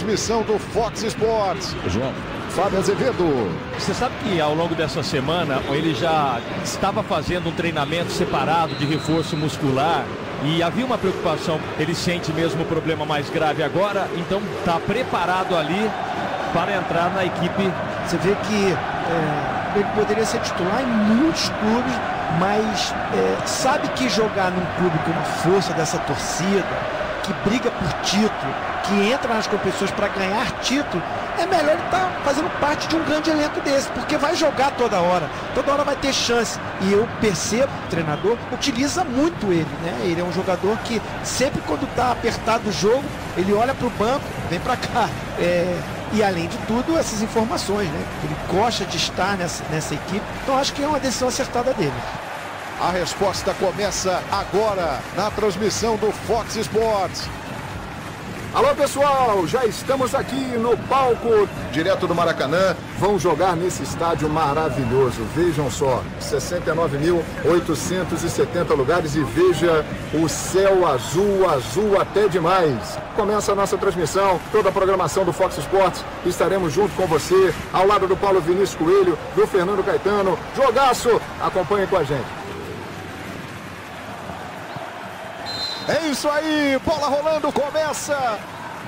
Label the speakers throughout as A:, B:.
A: transmissão do Fox Sports.
B: João.
A: Fábio Azevedo.
B: Você sabe que ao longo dessa semana ele já estava fazendo um treinamento separado de reforço muscular e havia uma preocupação, ele sente mesmo o problema mais grave agora, então está preparado ali para entrar na equipe.
C: Você vê que ele poderia ser titular em muitos clubes, mas sabe que jogar num clube com a força dessa torcida, que briga por título, que entra nas competições para ganhar título, é melhor ele estar fazendo parte de um grande elenco desse, porque vai jogar toda hora vai ter chance. E eu percebo que o treinador utiliza muito ele, né? Ele é um jogador que sempre quando está apertado o jogo, ele olha para o banco, vem para cá. E além de tudo, essas informações, né? Ele gosta de estar nessa equipe, então acho que é uma decisão acertada dele.
A: A resposta começa agora na transmissão do Fox Sports.
D: Alô pessoal, já estamos aqui no palco direto do Maracanã. Vão jogar nesse estádio maravilhoso. Vejam só, 69.870 lugares e veja o céu azul, azul até demais. Começa a nossa transmissão, toda a programação do Fox Sports. Estaremos junto com você, ao lado do Paulo Vinícius Coelho, do Fernando Caetano. Jogaço, acompanhe com a gente.
A: É isso aí, bola rolando, começa.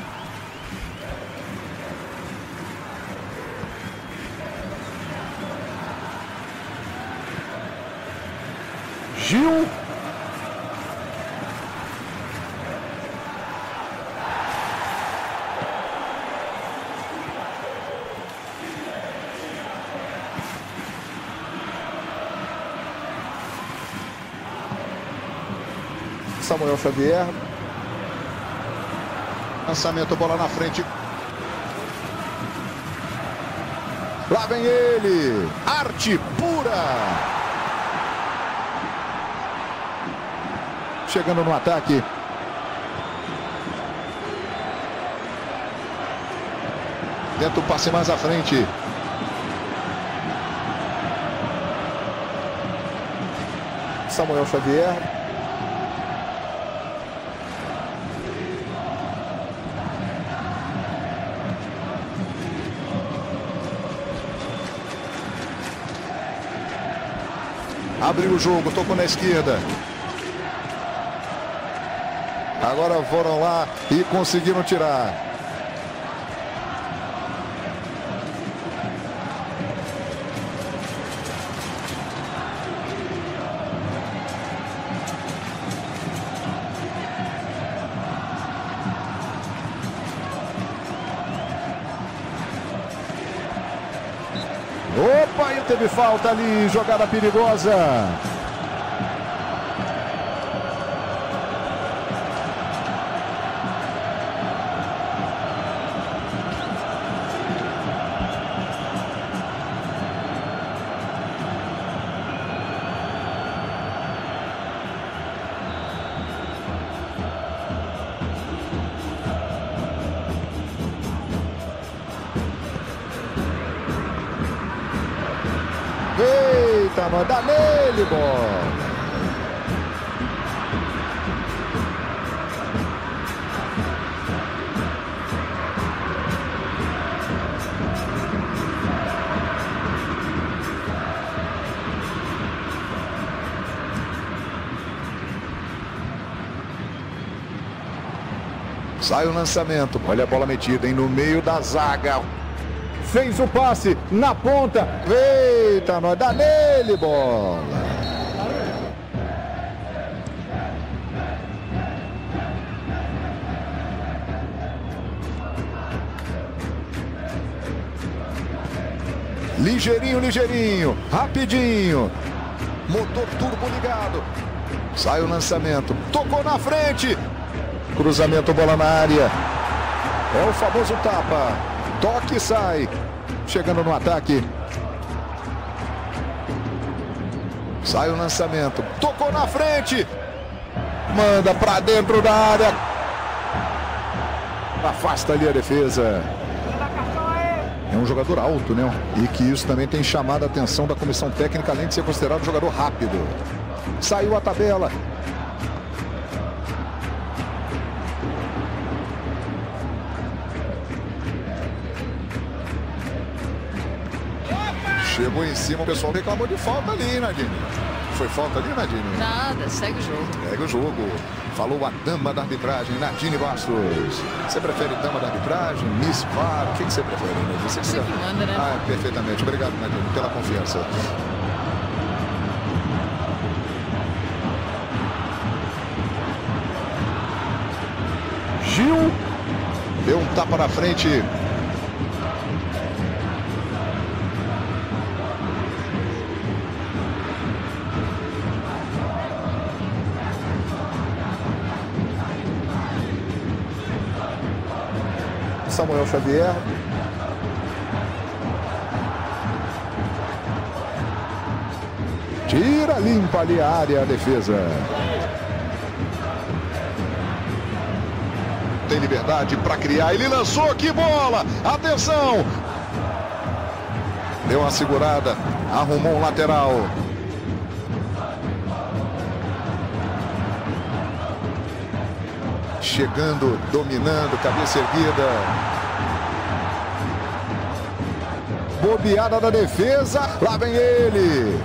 A: Gil. Samuel Xavier. Lançamento, bola na frente. Lá vem ele. Arte pura. Chegando no ataque. Tenta o passe mais à frente. Samuel Xavier. Abriu o jogo, tocou na esquerda. Agora foram lá e conseguiram tirar. Opa, e teve falta ali, jogada perigosa. Eita, manda nele, bola. Sai o lançamento, olha a bola metida, hein, no meio da zaga. Fez o passe na ponta. Eita, nós dá nele, bola. Ligeirinho, ligeirinho, rapidinho. Motor turbo ligado. Sai o lançamento, tocou na frente. Cruzamento, bola na área. É o famoso tapa. Toque e sai. Chegando no ataque. Sai o lançamento. Tocou na frente. Manda pra dentro da área. Afasta ali a defesa. É um jogador alto, né? E que isso também tem chamado a atenção da comissão técnica, além de ser considerado um jogador rápido. Saiu a tabela. Chegou em cima, o pessoal reclamou de falta ali, Nadine. Foi falta ali, Nadine?
E: Nada, segue o jogo.
A: Segue o jogo. Falou a dama da arbitragem, Nadine Bastos. Você prefere dama da arbitragem, Miss VAR? O que você prefere, Nadine?
E: Você que manda, né?
A: Ah, perfeitamente. Obrigado, Nadine, pela confiança. Gil deu um tapa na frente. Samuel Xavier. Tira, limpa ali a área, a defesa. Tem liberdade para criar. Ele lançou, que bola! Atenção! Deu uma segurada, arrumou um lateral. Chegando, dominando, cabeça erguida. Bobeada da defesa. Lá vem ele.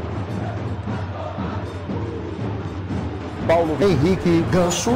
A: Paulo Henrique Ganso.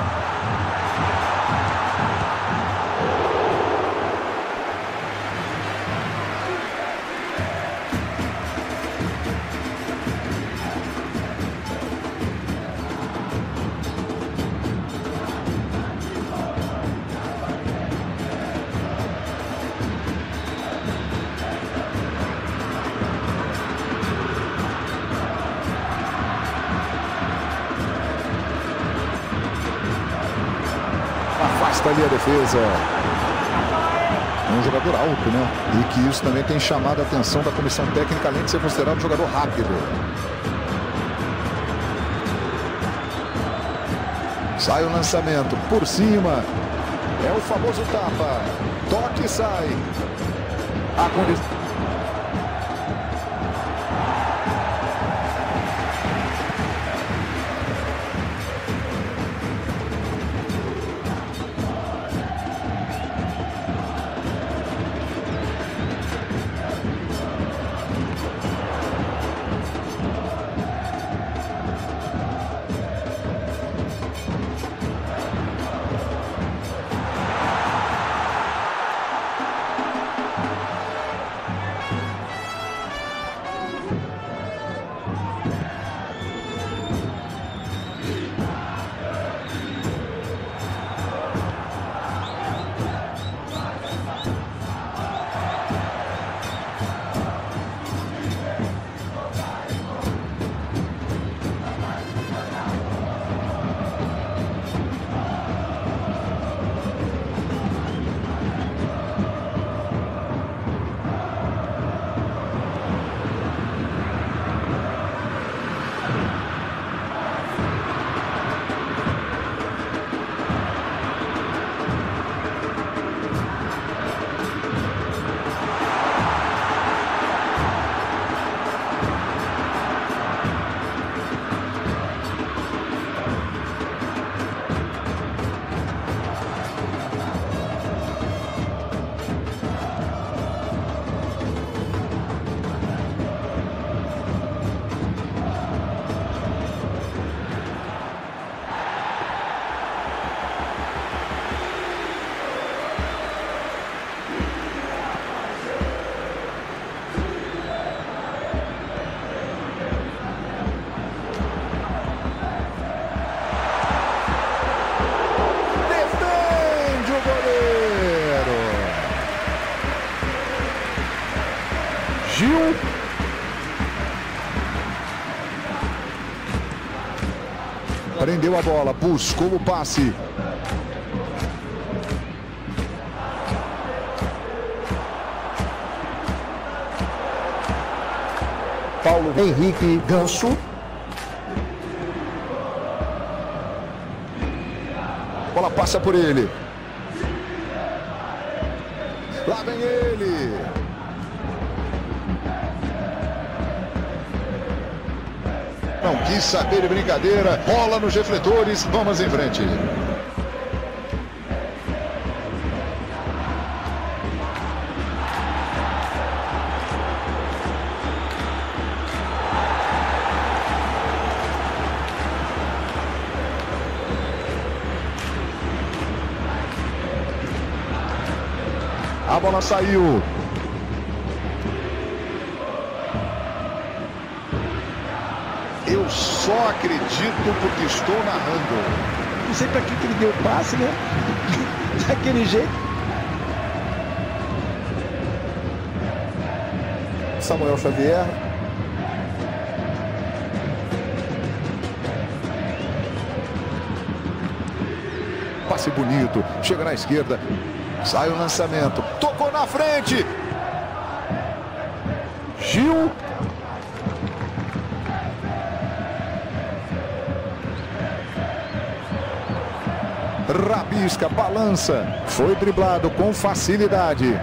A: Afasta ali a defesa. É um jogador alto, né? E que isso também tem chamado a atenção da comissão técnica, além de ser considerado um jogador rápido. Sai o lançamento por cima. É o famoso tapa. Toque e sai. A condição. Gil. Prendeu a bola, buscou o passe. Paulo Henrique Ganso. Bola passa por ele. Lá vem ele. Não quis saber de brincadeira. Bola nos refletores. Vamos em frente. A bola saiu. Eu só acredito porque estou narrando.
C: Não sei pra que ele deu o passe, né? Daquele jeito.
D: Samuel Xavier.
A: Passe bonito, chega na esquerda, sai o lançamento, tocou na frente. Gil. Rabisca, balança, foi driblado com facilidade.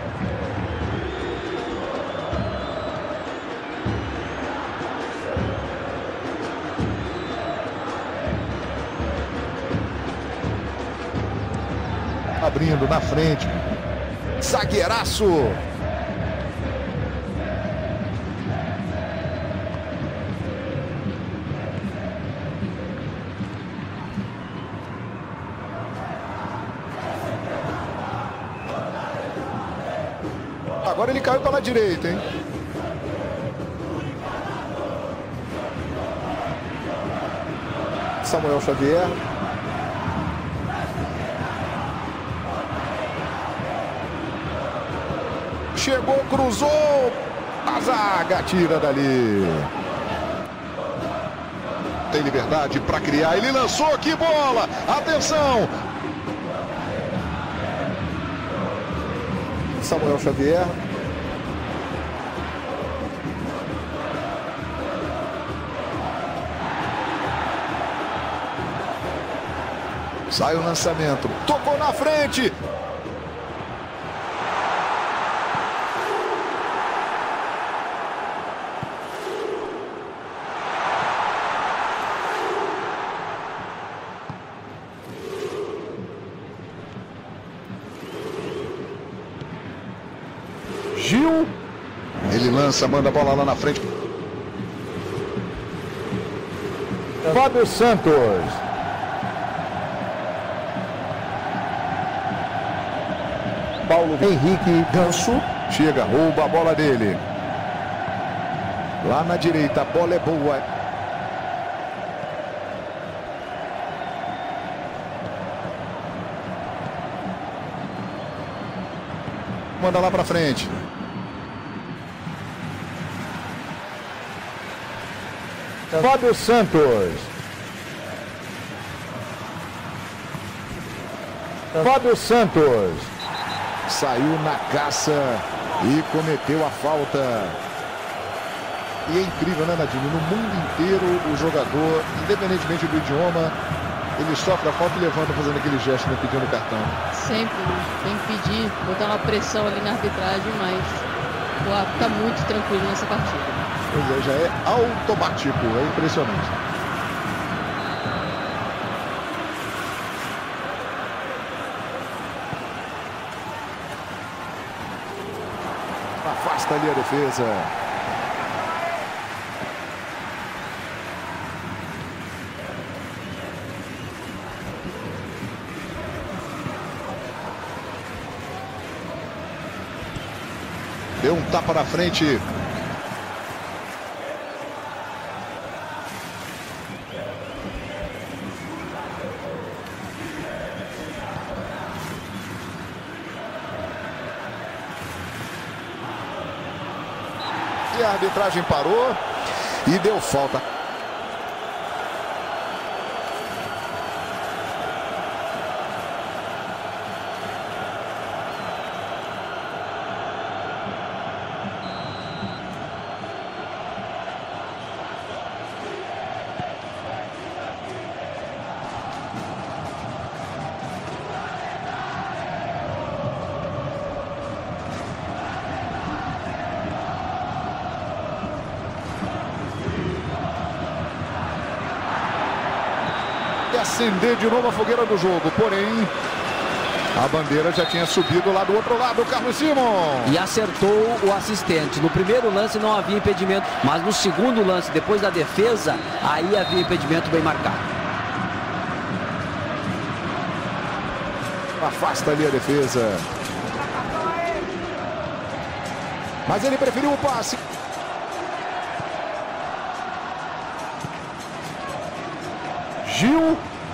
A: Abrindo na frente, zagueiraço. Agora ele caiu pela direita, hein?
D: Samuel Xavier.
A: Chegou, cruzou. A zaga tira dali. Tem liberdade para criar. Ele lançou, que bola! Atenção!
D: Samuel Xavier.
A: Sai o lançamento. Tocou na frente. Gil. Ele lança, manda a bola lá na frente.
D: Fábio Santos. Paulo Henrique Ganso.
A: Chega, rouba a bola dele. Lá na direita, a bola é boa. Manda lá pra frente.
D: Fábio Santos. Fábio Santos.
A: Saiu na caça e cometeu a falta. E é incrível, né, Nadine? No mundo inteiro, o jogador, independentemente do idioma, ele sofre a falta e levanta fazendo aquele gesto, né, pedindo cartão.
E: Sempre tem que pedir, botar uma pressão ali na arbitragem, mas o árbitro tá muito tranquilo nessa partida.
A: Pois é, já é automático, é impressionante. Afasta ali a defesa. Deu um tapa na frente. E a arbitragem parou e deu falta. Acender de novo a fogueira do jogo, porém a bandeira já tinha subido lá do outro lado. Carlos Simon
F: e acertou o assistente. No primeiro lance não havia impedimento, mas no segundo lance, depois da defesa, aí havia impedimento bem marcado.
A: Afasta ali a defesa. mas ele preferiu o passe. Gil.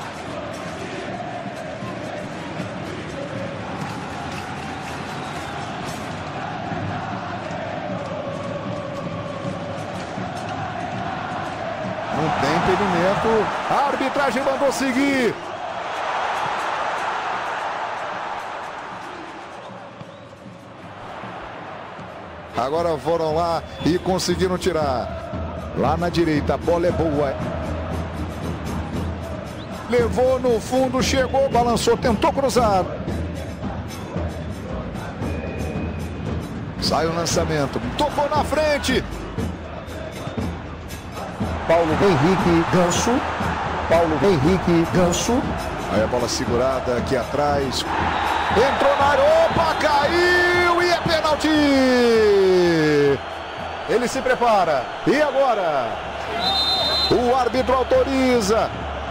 A: Não tem impedimento. A arbitragem mandou seguir. Agora foram lá e conseguiram tirar. Lá na direita, a bola é boa. Levou no fundo, chegou, balançou, tentou cruzar. Sai o lançamento, tocou na frente.
D: Paulo Henrique Ganso. Paulo Henrique Ganso.
A: Aí a bola segurada aqui atrás. Entrou na área, opa, caiu e é pênalti. Ele se prepara. E agora? O árbitro autoriza.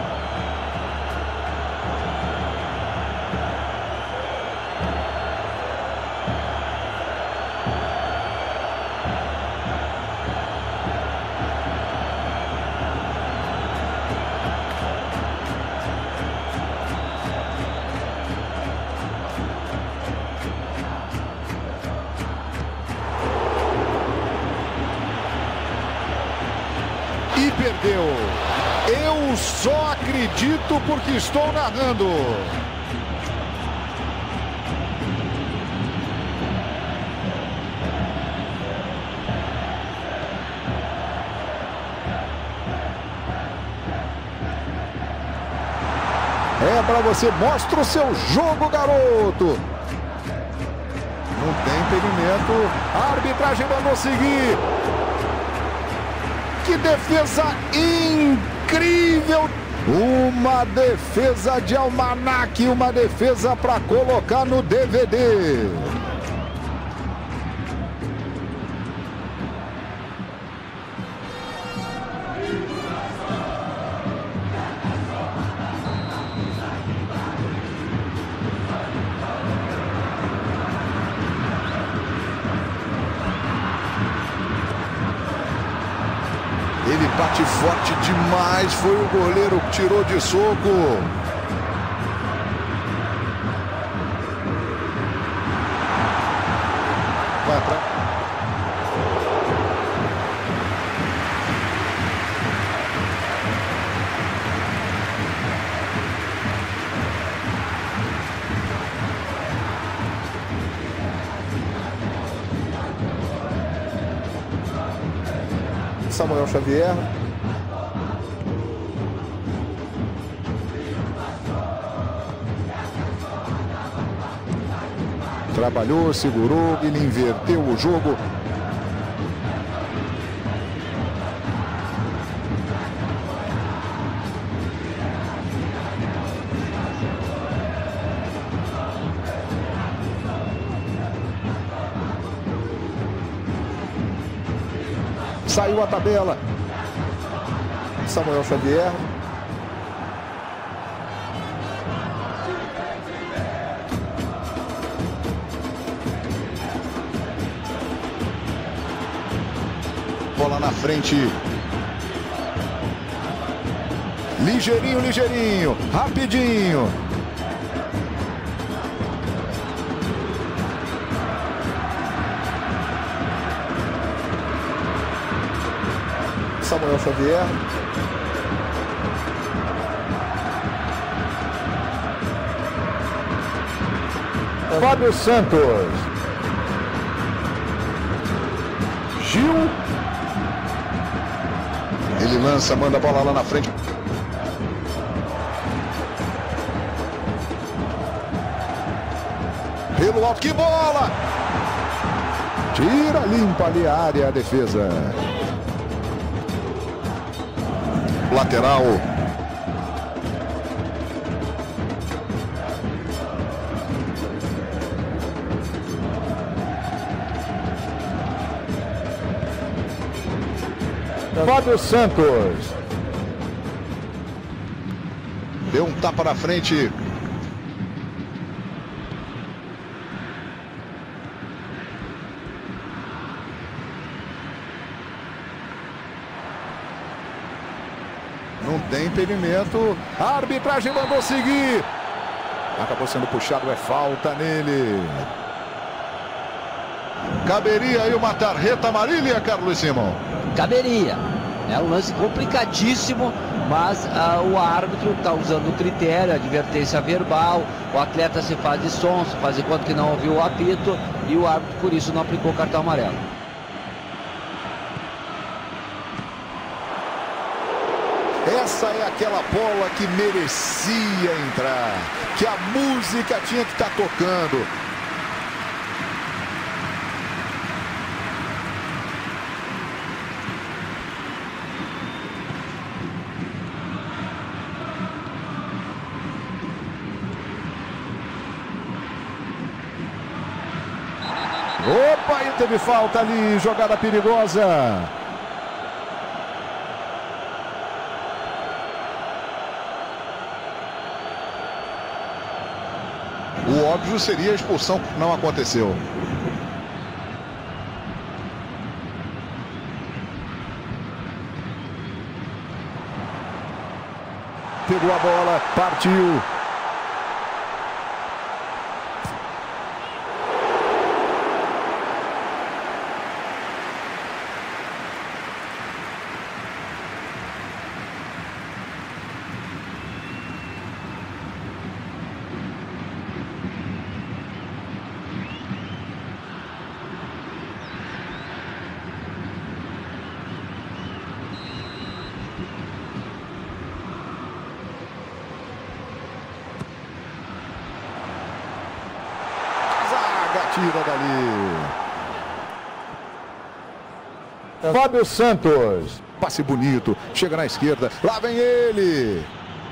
A: E perdeu. Eu só acredito porque estou narrando. É para você, mostra o seu jogo, garoto. Não tem impedimento. A arbitragem mandou seguir. Que defesa incrível! Uma defesa de almanaque, uma defesa para colocar no DVD. Ele bate forte demais, foi o goleiro que tirou de soco. Vai pra... Samuel Xavier. Trabalhou, segurou, ele inverteu o jogo. Saiu a tabela. Samuel Xavier. Bola na frente. Ligeirinho, ligeirinho. Rapidinho. Samuel Xavier. Fábio Santos. Gil. Ele lança, manda a bola lá na frente. Pelo alto, que bola! Tira, limpa ali a área, a defesa. Lateral. Fábio Santos. Deu um tapa na frente. Não tem impedimento. A arbitragem mandou seguir. Acabou sendo puxado, é falta nele. Caberia aí uma tarjeta amarela, Carlos Simão?
F: Caberia. É um lance complicadíssimo, mas o árbitro está usando o critério, a advertência verbal, o atleta se faz de som, se faz de conta que não ouviu o apito, e o árbitro por isso não aplicou o cartão amarelo.
A: Essa é aquela bola que merecia entrar, que a música tinha que estar tocando. Opa, e teve falta ali, jogada perigosa. O óbvio seria a expulsão, não aconteceu. Pegou a bola, partiu. Tira dali. Fábio Santos. Passe bonito. Chega na esquerda. Lá vem ele.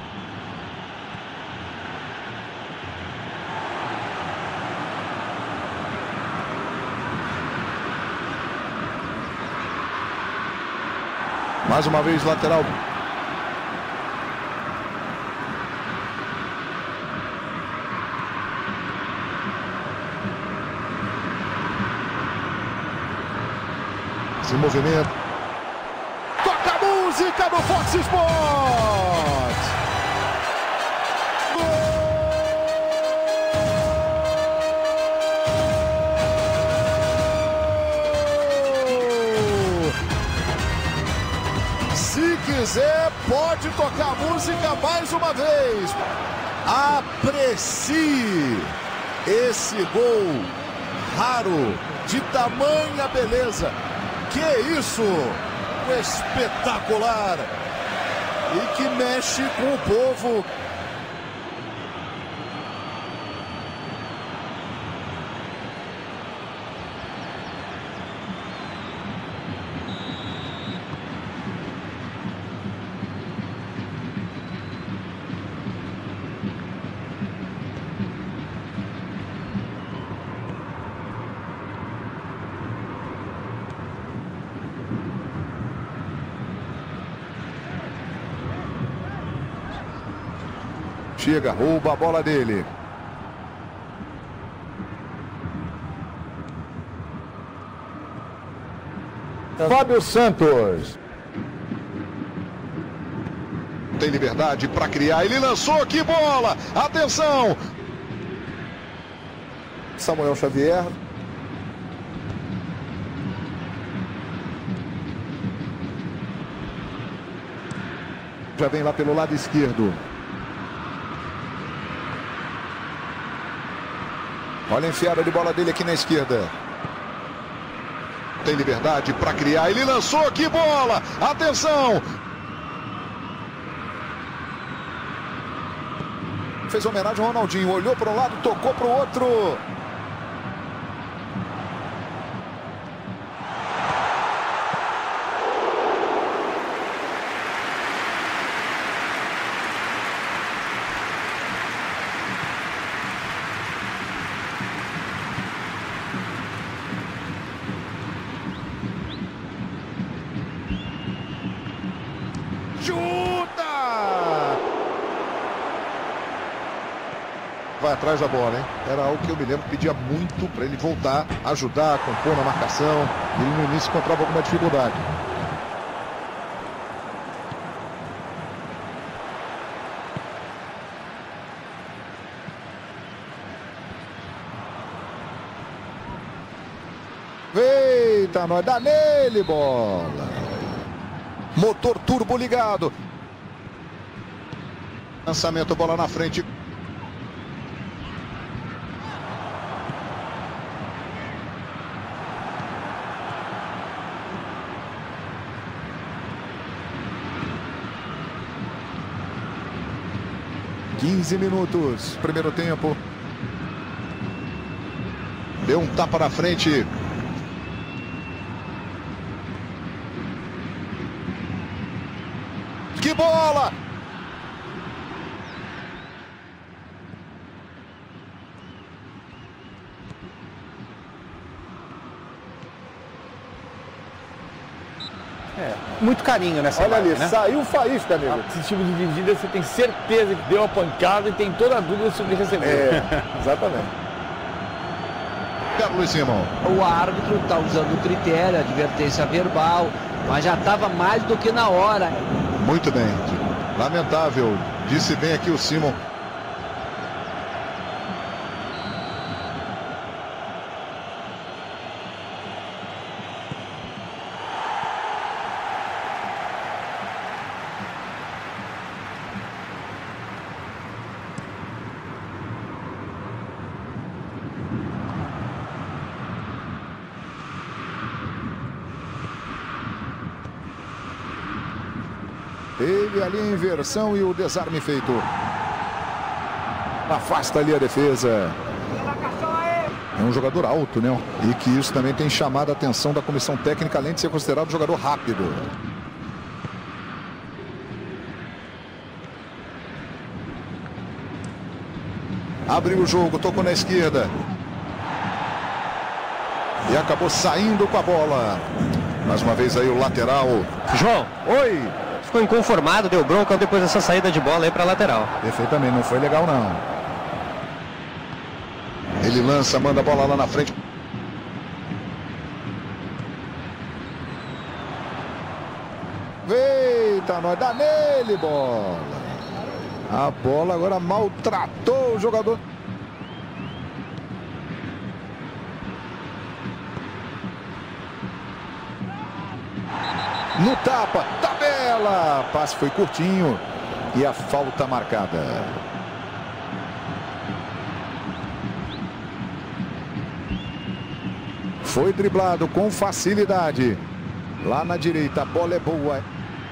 A: Mais uma vez lateral. Esse movimento. Toca a música do Fox Sports. Gol! Se quiser, pode tocar a música mais uma vez. Aprecie esse gol raro, de tamanha beleza. Que isso! Espetacular! E que mexe com o povo. Chega, rouba a bola dele. Fábio Santos. Tem liberdade para criar. Ele lançou, que bola! Atenção! Samuel Xavier. Já vem lá pelo lado esquerdo. Olha a enfiada de bola dele aqui na esquerda. Tem liberdade para criar. Ele lançou, que bola! Atenção! Fez homenagem ao Ronaldinho. Olhou para um lado, tocou para o outro. Chuta! Vai atrás da bola, hein? Era algo que eu me lembro, pedia muito para ele voltar, ajudar, compor na marcação. Ele no início encontrava alguma dificuldade. Eita, nós dá nele, bola. Motor turbo ligado. Lançamento, bola na frente. (15 minutos, primeiro tempo. Deu um tapa na frente. Que bola!
G: Muito carinho nessa
D: Olha
G: marca,
D: ali,
G: né?
D: saiu faísca, amigo.
G: Esse tipo de dividida você tem certeza que deu a pancada e tem toda a dúvida sobre receber.
D: É, exatamente.
A: Carlos Simon.
F: O árbitro está usando o critério, advertência verbal, mas já estava mais do que na hora.
A: Muito bem. Lamentável. Disse bem aqui o Simon. Teve ali a inversão e o desarme feito. Afasta ali a defesa. É um jogador alto, né? E que isso também tem chamado a atenção da comissão técnica, além de ser considerado um jogador rápido. Abriu o jogo, tocou na esquerda. E acabou saindo com a bola. Mais uma vez aí o lateral.
H: João,
A: Oi!
H: ficou inconformado, deu bronca depois dessa saída de bola aí para lateral.
A: Perfeitamente, não foi legal não. Ele lança, manda a bola lá na frente. Eita, nós dá nele, bola. A bola agora maltratou o jogador. No tapa, tabela. Passe foi curtinho e a falta marcada. Foi driblado com facilidade. Lá na direita, a bola é boa.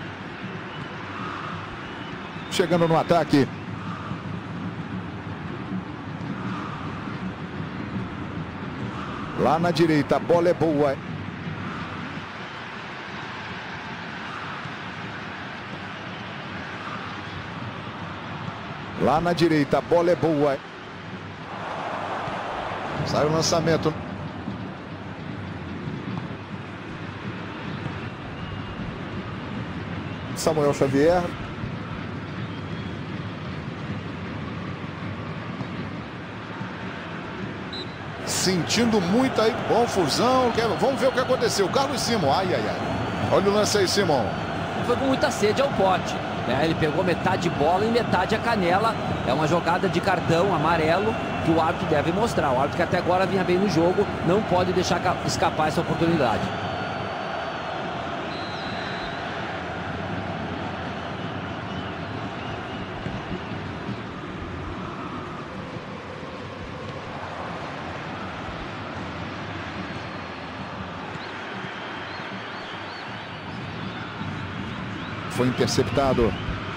A: Chegando no ataque. Lá na direita, a bola é boa. Lá na direita, a bola é boa. Sai o lançamento.
D: Samuel Xavier.
A: Sentindo muito aí, confusão. Vamos ver o que aconteceu. Carlos Simon, ai, ai, ai. Olha o lance aí, Simon.
F: Foi com muita sede ao pote. Ele pegou metade de bola e metade a canela. É uma jogada de cartão amarelo que o árbitro deve mostrar. O árbitro que até agora vinha bem no jogo não pode deixar escapar essa oportunidade.
A: Foi interceptado.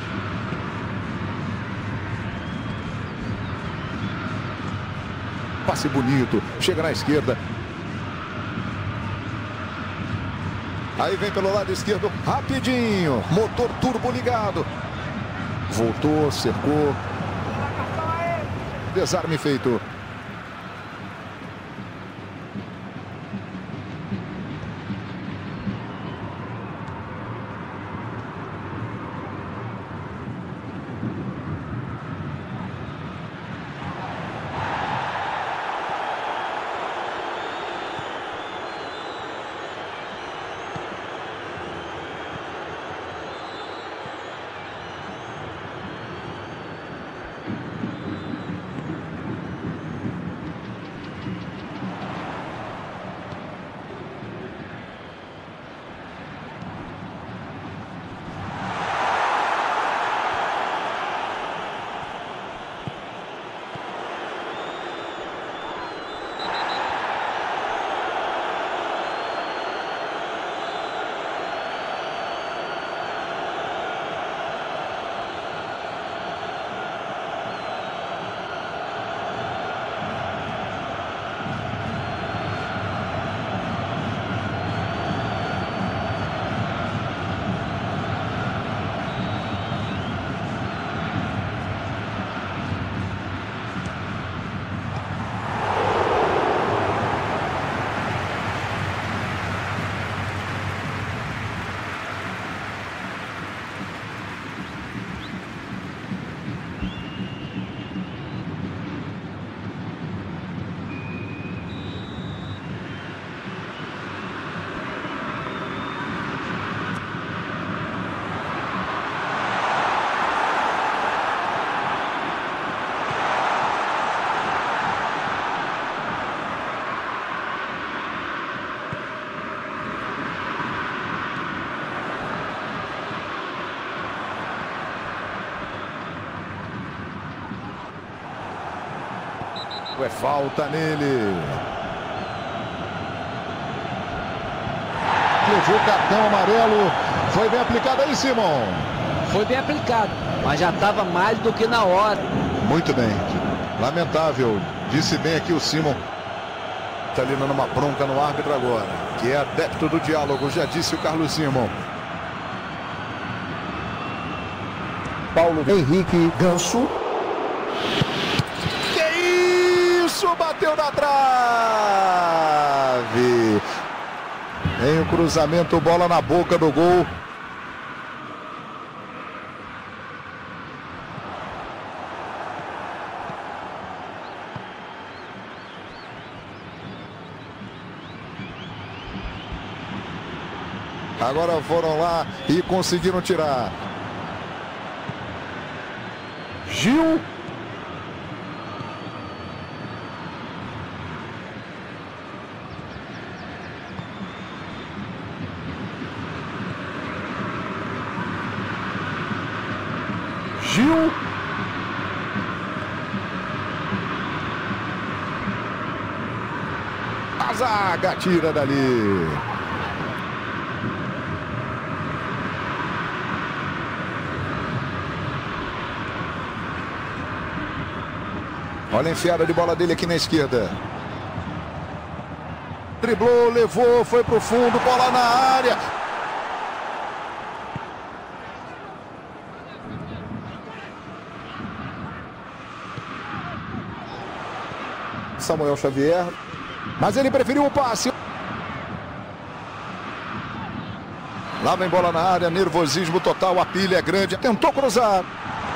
A: Passe bonito. Chega na esquerda. Aí vem pelo lado esquerdo. Rapidinho. Motor turbo ligado. Voltou, cercou. Desarme feito. É falta nele. Levou o cartão amarelo. Foi bem aplicado aí, Simon.
F: Foi bem aplicado, mas já estava mais do que na hora.
A: Muito bem. Lamentável. Disse bem aqui o Simon. Está ali dando uma bronca no árbitro agora, que é adepto do diálogo, já disse o Carlos Simon.
D: Paulo Henrique Ganso.
A: Que isso? Bateu na trave. Em o cruzamento, bola na boca do gol. Agora foram lá e conseguiram tirar. Gil. Gil. A zaga tira dali. Olha a enfiada de bola dele aqui na esquerda. Driblou, levou, foi pro fundo, bola na área. Samuel Xavier. Mas ele preferiu o passe. Lá vem bola na área, nervosismo total, a pilha é grande. Tentou cruzar.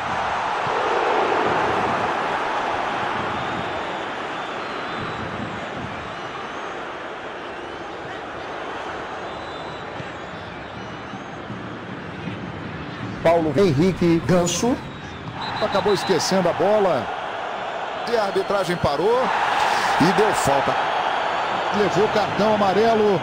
D: Paulo Henrique Ganso.
A: Acabou esquecendo a bola. E a arbitragem parou e deu falta. Levou o cartão amarelo.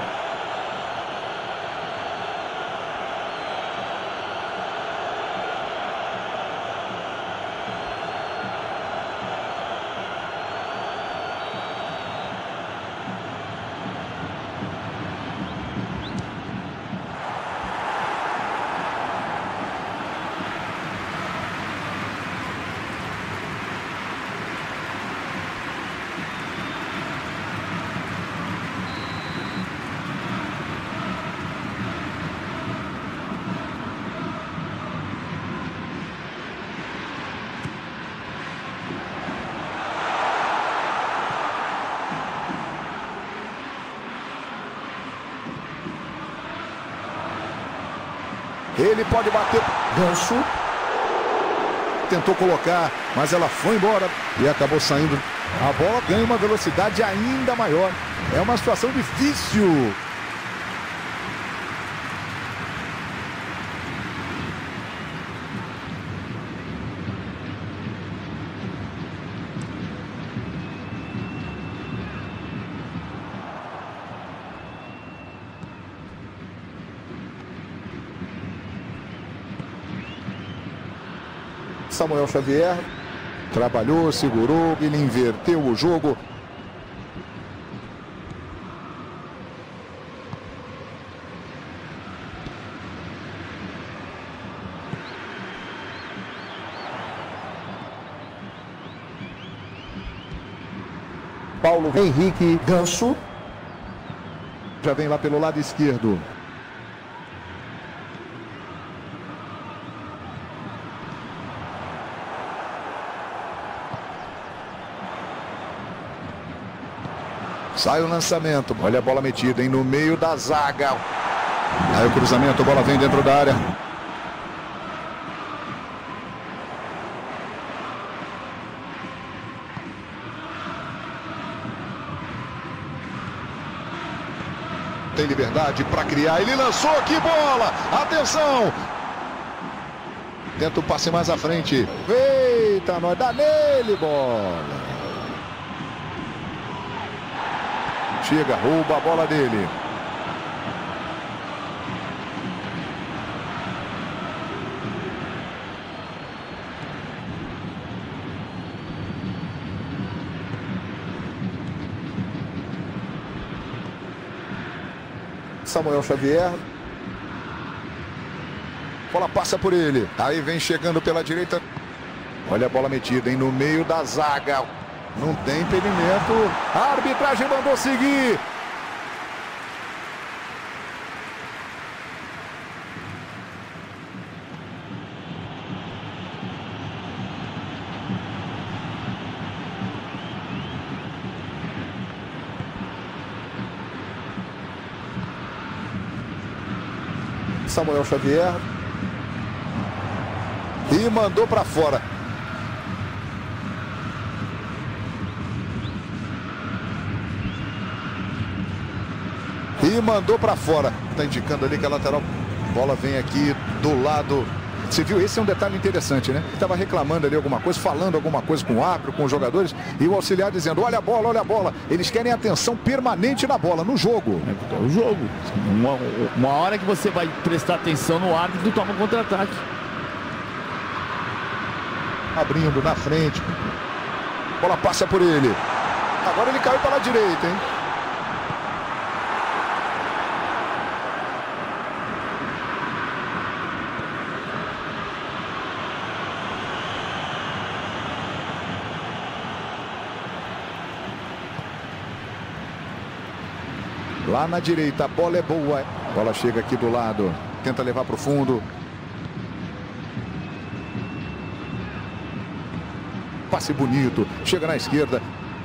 A: Ele pode bater.
D: Ganso.
A: Tentou colocar, mas ela foi embora e acabou saindo. A bola ganha uma velocidade ainda maior. É uma situação difícil. Samuel Xavier trabalhou, segurou, ele inverteu o jogo.
D: Paulo Henrique Ganso.
A: Já vem lá pelo lado esquerdo. Sai o lançamento. Olha a bola metida, hein? No meio da zaga. Aí o cruzamento, a bola vem dentro da área. Tem liberdade para criar. Ele lançou, que bola! Atenção! Tenta o passe mais à frente. Eita, nós dá nele, bola. Chega, rouba a bola dele.
D: Samuel Xavier.
A: Bola passa por ele. Aí vem chegando pela direita. Olha a bola metida, hein? No meio da zaga. Não tem impedimento. A arbitragem mandou seguir.
D: Samuel Xavier.
A: E mandou para fora. E mandou para fora. Tá indicando ali que a lateral. Bola vem aqui do lado. Você viu? Esse é um detalhe interessante, né? Ele estava reclamando ali alguma coisa, falando alguma coisa com o árbitro, com os jogadores, e o auxiliar dizendo, olha a bola, olha a bola. Eles querem atenção permanente na bola, no jogo.
G: É o jogo. Uma hora que você vai prestar atenção no árbitro, toma um contra-ataque.
A: Abrindo na frente. Bola passa por ele. Agora ele caiu pela direita, hein? Lá na direita, a bola é boa. A bola chega aqui do lado. Tenta levar para o fundo. Passe bonito. Chega na esquerda.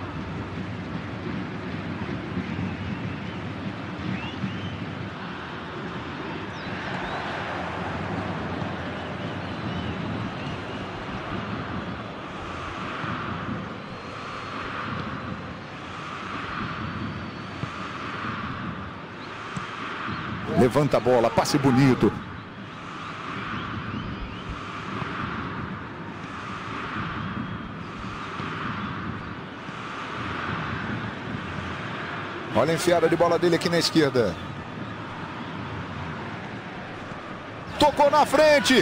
A: Levanta a bola, passe bonito. Olha a enfiada de bola dele aqui na esquerda. Tocou na frente.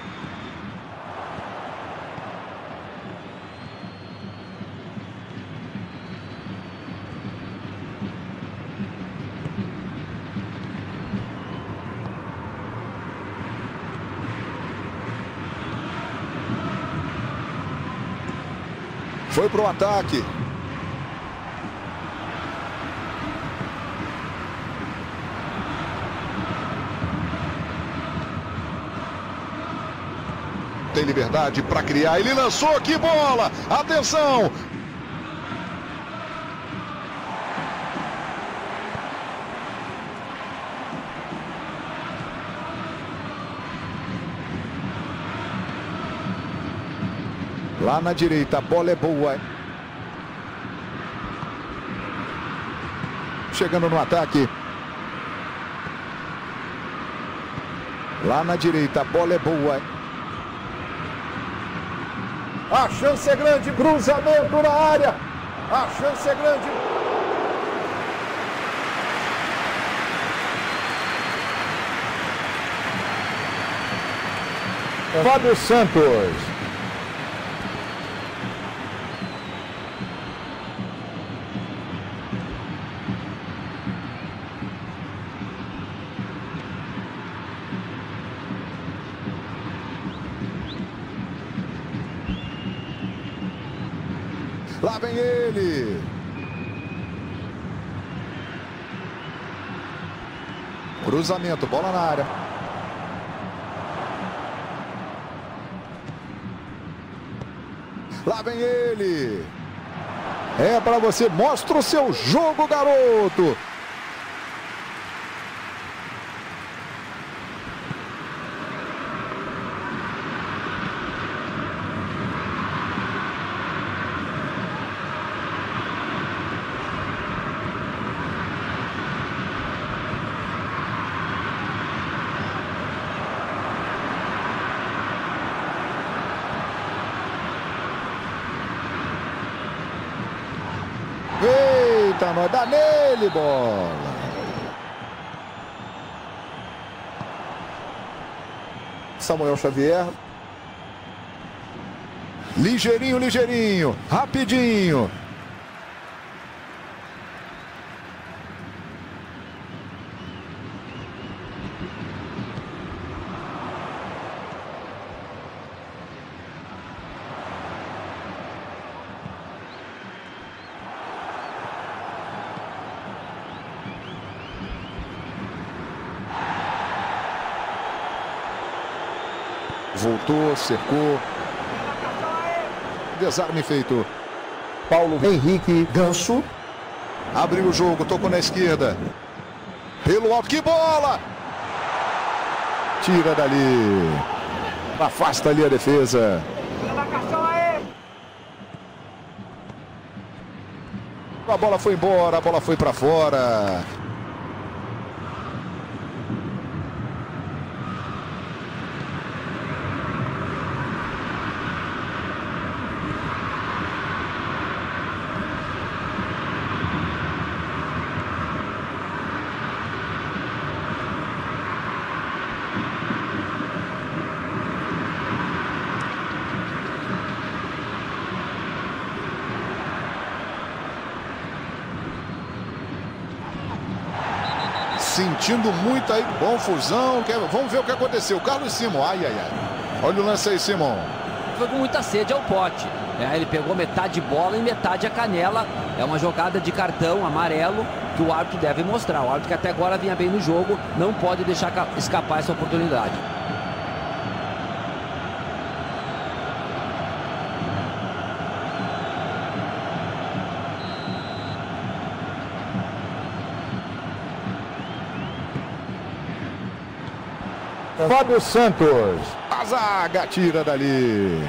A: Foi pro ataque. Tem liberdade para criar. Ele lançou, que bola! Atenção! Lá na direita, a bola é boa. Chegando no ataque. Lá na direita, a bola é boa.
D: A chance é grande, cruzamento na área. A chance é grande.
A: Fábio Santos. Lá vem ele. Cruzamento, bola na área. Lá vem ele. É para você, mostra o seu jogo, garoto. Eita, nós dá nele, bola.
D: Samuel Xavier.
A: Ligeirinho, ligeirinho, rapidinho. Voltou, cercou. Desarme feito.
D: Paulo Henrique Ganso.
A: Abriu o jogo, tocou na esquerda. Pelo alto, que bola! Tira dali. Afasta ali a defesa. A bola foi embora, a bola foi para fora. Sentindo muito aí, confusão. Vamos ver o que aconteceu. Carlos Simon, ai, ai, ai. Olha o lance aí, Simon.
F: Foi com muita sede ao pote. Ele pegou metade bola e metade a canela. É uma jogada de cartão amarelo que o árbitro deve mostrar. O árbitro que até agora vinha bem no jogo não pode deixar escapar essa oportunidade.
D: Fábio Santos.
A: A zaga tira dali.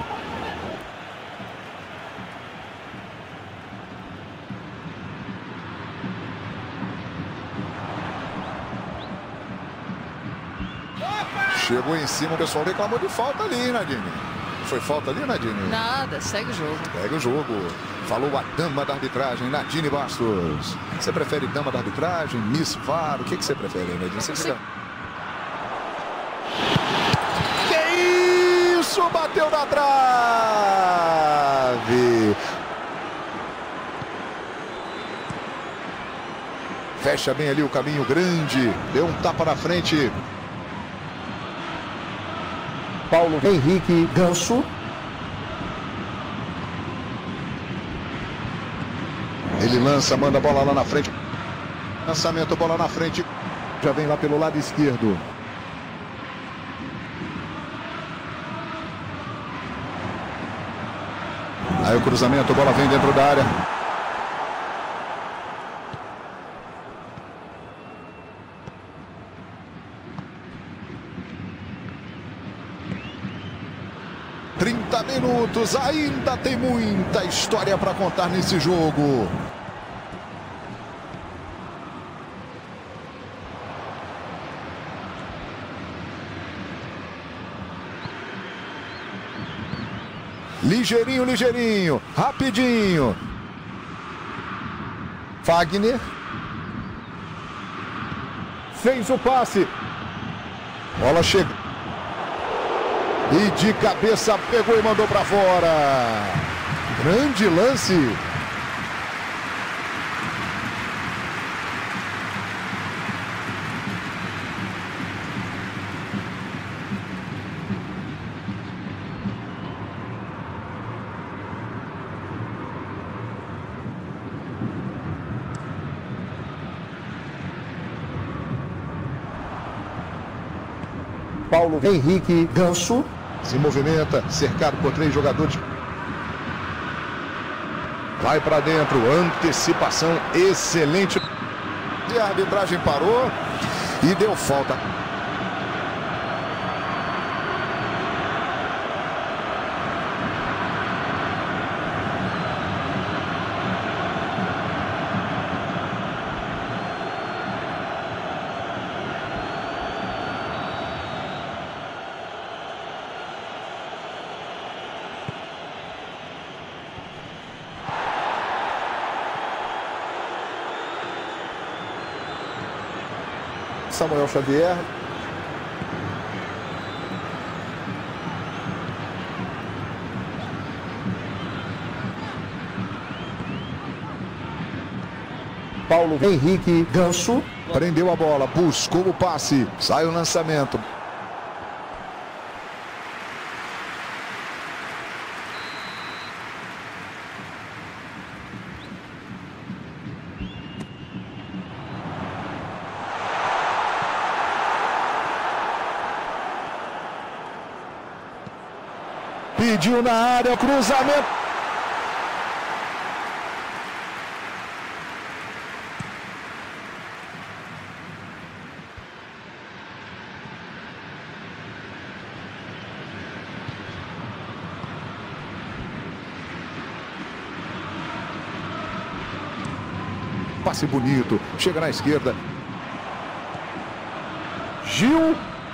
A: Chegou em cima, o pessoal reclamou de falta ali, Nadine. Foi falta ali, Nadine?
E: Nada, segue o jogo.
A: Segue o jogo. Falou a dama da arbitragem, Nadine Bastos. Você prefere dama da arbitragem, Miss VAR? O que você prefere, Nadine? Você fica... Isso, bateu na trave. Fecha bem ali o caminho grande. Deu um tapa na frente.
D: Paulo Henrique Ganso.
A: Ele lança, manda a bola lá na frente. Lançamento, bola na frente. Já vem lá pelo lado esquerdo. Aí o cruzamento, a bola vem dentro da área. Minutos, ainda tem muita história para contar nesse jogo. Ligeirinho, ligeirinho, rapidinho. Fagner fez o passe. Bola chega. E de cabeça pegou e mandou para fora. Grande lance.
D: Paulo Henrique Ganso.
A: Se movimenta, cercado por 3 jogadores. Vai para dentro, antecipação excelente. E a arbitragem parou e deu falta.
D: Samuel Xavier. Paulo Henrique Ganso.
A: Prendeu a bola, buscou o passe, sai o lançamento. Pediu na área, cruzamento. Passe bonito, chega na esquerda. Gil.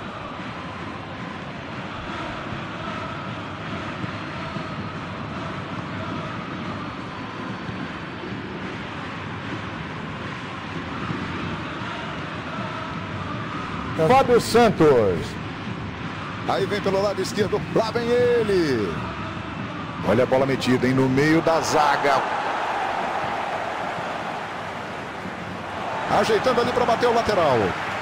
A: Fábio Santos. Aí vem pelo lado esquerdo, lá vem ele. Olha a bola metida, hein, no meio da zaga. Ajeitando ali para bater o lateral.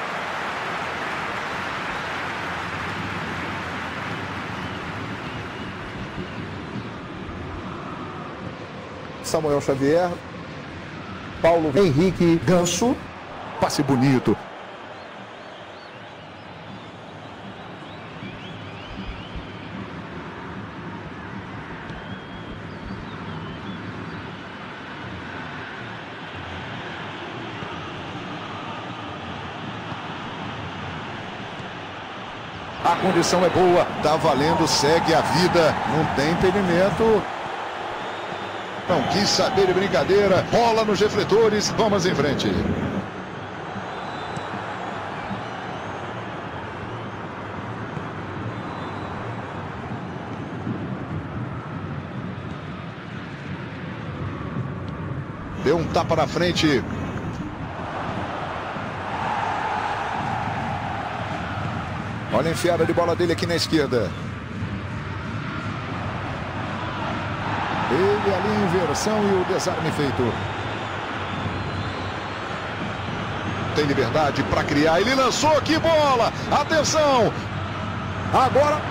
A: Samuel Xavier. Paulo Henrique Ganso. Passe bonito. A condição é boa, tá valendo, segue a vida, não tem impedimento. Não quis saber de brincadeira, rola nos refletores, vamos em frente. Deu um tapa na frente. Olha a enfiada de bola dele aqui na esquerda. Ele ali em inversão e o desarme feito. Tem liberdade para criar. Ele lançou, que bola! Atenção! Agora...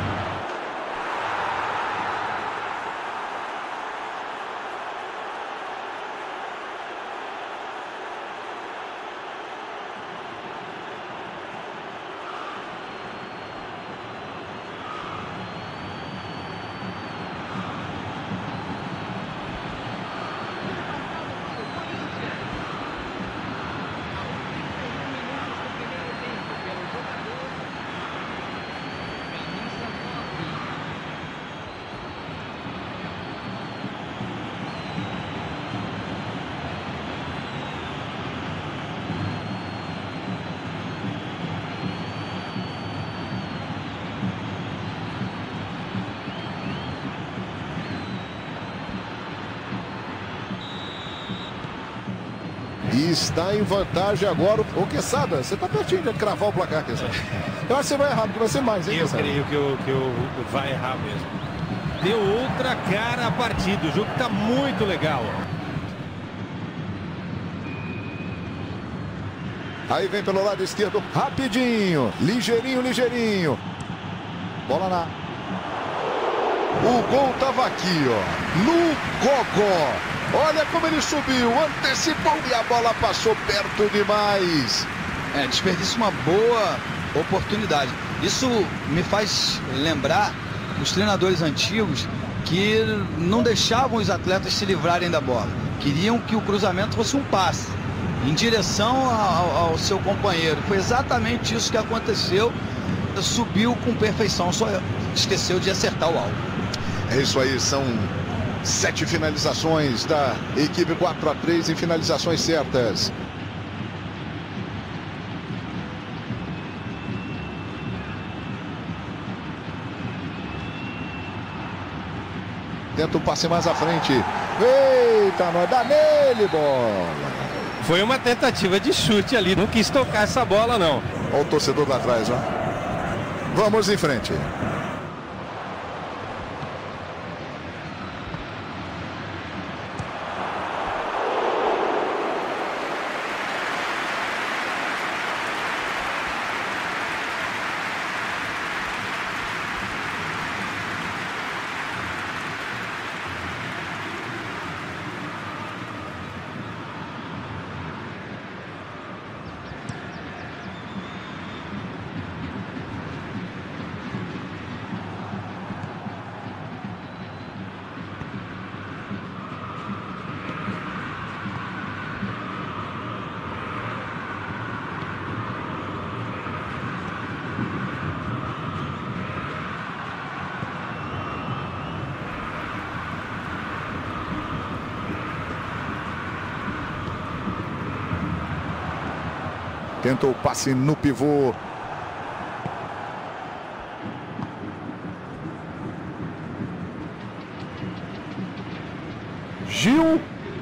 A: E está em vantagem agora o Quesada. Você está pertinho de cravar o placar, Quesada. Eu acho que você vai errar, porque vai ser mais, hein, Quesada?
I: Eu creio que eu vai errar mesmo. Deu outra cara a partida. O jogo está muito legal.
A: Aí vem pelo lado esquerdo, rapidinho, ligeirinho, ligeirinho. Bola na... O gol estava aqui, ó, no gogó. Olha como ele subiu, antecipou e a bola passou perto demais.
J: Desperdiça uma boa oportunidade. Isso me faz lembrar os treinadores antigos que não deixavam os atletas se livrarem da bola. Queriam que o cruzamento fosse um passe em direção ao seu companheiro. Foi exatamente isso que aconteceu. Subiu com perfeição, só esqueceu de acertar o alvo.
A: É isso aí, são 7 finalizações da equipe 4-3 em finalizações certas. Tenta um passe mais à frente. Eita, nós dá nele, bola.
I: Foi uma tentativa de chute ali, não quis tocar essa bola não.
A: Olha o torcedor lá atrás, ó. Vamos em frente. Tentou o passe no pivô. Gil.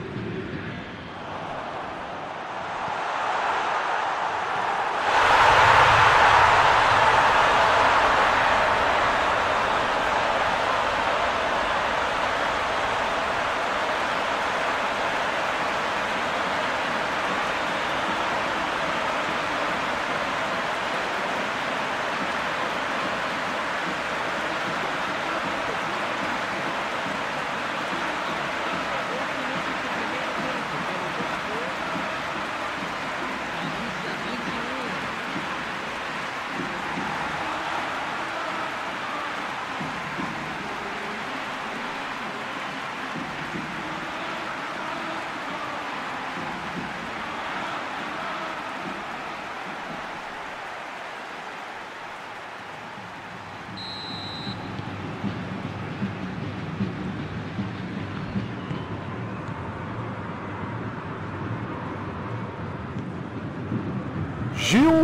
A: Gil.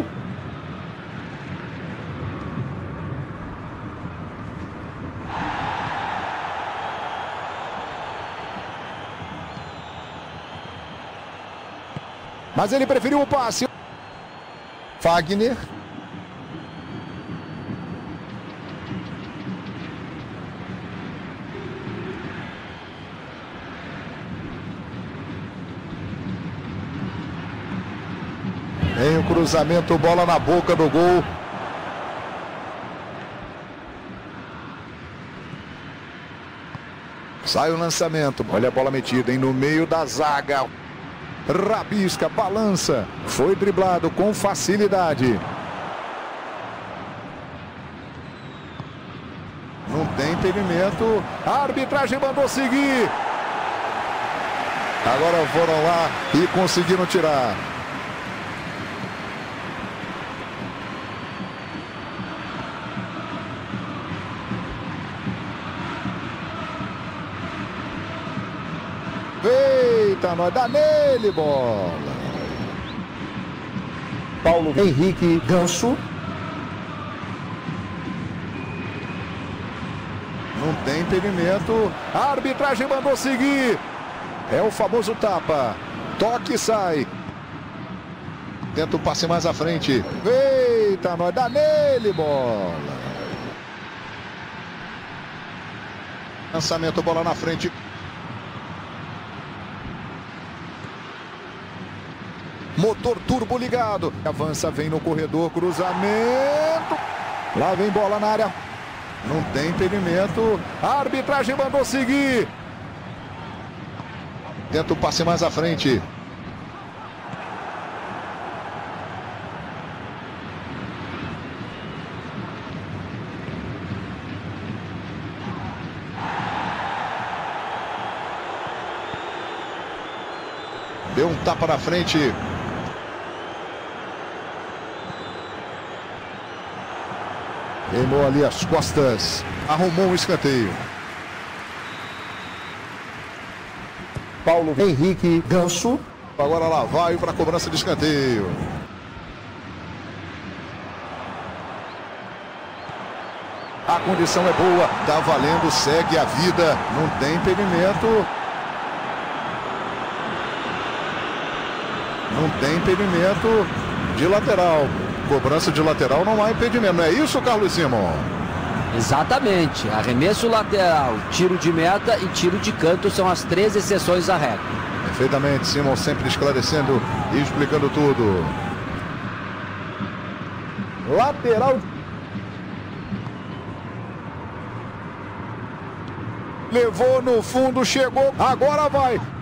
A: Mas ele preferiu o passe. Fagner. Tem o cruzamento, bola na boca do gol. Sai o lançamento. Olha a bola metida, hein? No meio da zaga. Rabisca, balança. Foi driblado com facilidade. Não tem impedimento. A arbitragem mandou seguir. Agora foram lá e conseguiram tirar. Eita, nós dá nele, bola. Paulo Henrique Ganso. Não tem impedimento. A arbitragem mandou seguir. É o famoso tapa. Toque e sai. Tenta o passe mais à frente. Eita, nós dá nele, bola. Lançamento, bola na frente. Motor turbo ligado. Avança, vem no corredor, cruzamento. Lá vem bola na área. Não tem impedimento. A arbitragem mandou seguir. Tenta o passe mais à frente. Deu um tapa na frente. Queimou ali as costas. Arrumou um escanteio. Paulo Henrique Ganso. Agora lá vai para a cobrança de escanteio. A condição é boa. Tá valendo, segue a vida. Não tem impedimento. Não tem impedimento de lateral. Cobrança de lateral, não há impedimento. Não é isso, Carlos Simon?
F: Exatamente. Arremesso lateral, tiro de meta e tiro de canto são as 3 exceções à regra.
A: Perfeitamente, Simon sempre esclarecendo e explicando tudo. Lateral. Levou no fundo, chegou. Agora vai.